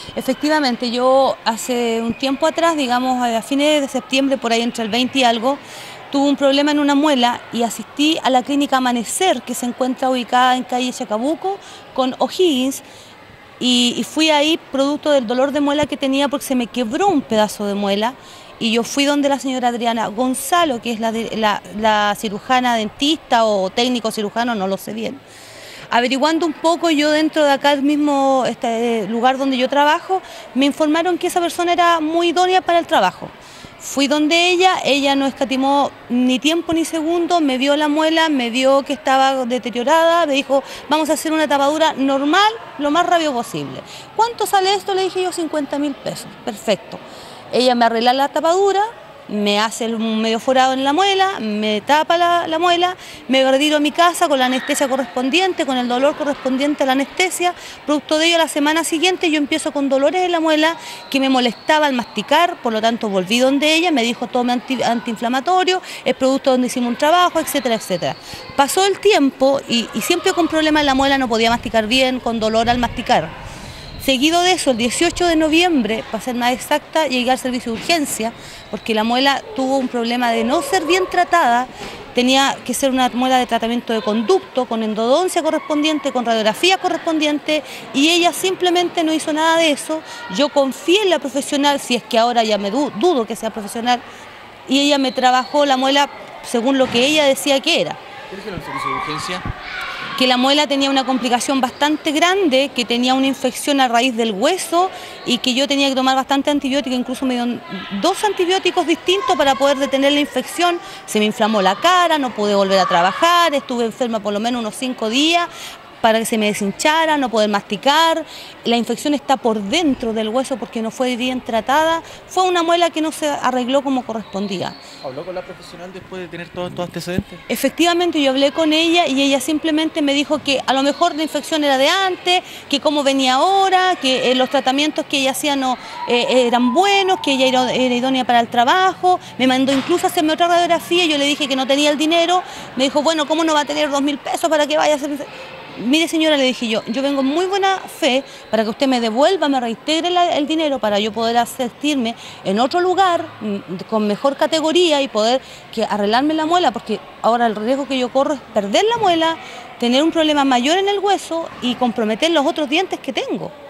Efectivamente, yo hace un tiempo atrás, digamos a fines de septiembre, por ahí entre el 20 y algo, tuve un problema en una muela y asistí a la clínica Amanecer, que se encuentra ubicada en calle Chacabuco con O'Higgins, y fui ahí producto del dolor de muela que tenía porque se me quebró un pedazo de muela. Y yo fui donde la señora Adriana Gonzalo, que es la cirujana dentista o técnico cirujano, no lo sé bien. Averiguando un poco, yo dentro de acá, el mismo lugar donde yo trabajo, me informaron que esa persona era muy idónea para el trabajo. Fui donde ella no escatimó ni tiempo ni segundo, me vio la muela, me vio que estaba deteriorada, me dijo, vamos a hacer una tapadura normal, lo más rápido posible. ¿Cuánto sale esto? Le dije yo, 50.000 pesos, perfecto. Ella me arregla la tapadura, me hace un medio forado en la muela, me tapa la muela, me retiro a mi casa con la anestesia correspondiente, con el dolor correspondiente a la anestesia. Producto de ello, la semana siguiente yo empiezo con dolores en la muela que me molestaba al masticar, por lo tanto volví donde ella, me dijo tome antiinflamatorio, es producto donde hicimos un trabajo, etcétera, etcétera. Pasó el tiempo y siempre con problemas en la muela, no podía masticar bien, con dolor al masticar. Seguido de eso, el 18 de noviembre, para ser más exacta, llegué al servicio de urgencia porque la muela tuvo un problema de no ser bien tratada, tenía que ser una muela de tratamiento de conducto, con endodoncia correspondiente, con radiografía correspondiente, y ella simplemente no hizo nada de eso. Yo confié en la profesional, si es que ahora ya me dudo que sea profesional, y ella me trabajó la muela según lo que ella decía que era. ¿Qué dijeron el servicio de urgencia? Que la muela tenía una complicación bastante grande, que tenía una infección a raíz del hueso y que yo tenía que tomar bastante antibiótico, incluso me dieron 2 antibióticos distintos para poder detener la infección. Se me inflamó la cara, no pude volver a trabajar, estuve enferma por lo menos unos 5 días para que se me deshinchara, no poder masticar. La infección está por dentro del hueso porque no fue bien tratada. Fue una muela que no se arregló como correspondía. ¿Habló con la profesional después de tener todos estos antecedentes? Efectivamente, yo hablé con ella y ella simplemente me dijo que a lo mejor la infección era de antes, que cómo venía ahora, que los tratamientos que ella hacía no eran buenos, que ella era idónea para el trabajo. Me mandó incluso a hacerme otra radiografía y yo le dije que no tenía el dinero. Me dijo, bueno, ¿cómo no va a tener 2.000 pesos para que vaya a hacer? Mire señora, le dije yo vengo en muy buena fe para que usted me devuelva, me reintegre el dinero para yo poder asistirme en otro lugar con mejor categoría y poder arreglarme la muela, porque ahora el riesgo que yo corro es perder la muela, tener un problema mayor en el hueso y comprometer los otros dientes que tengo.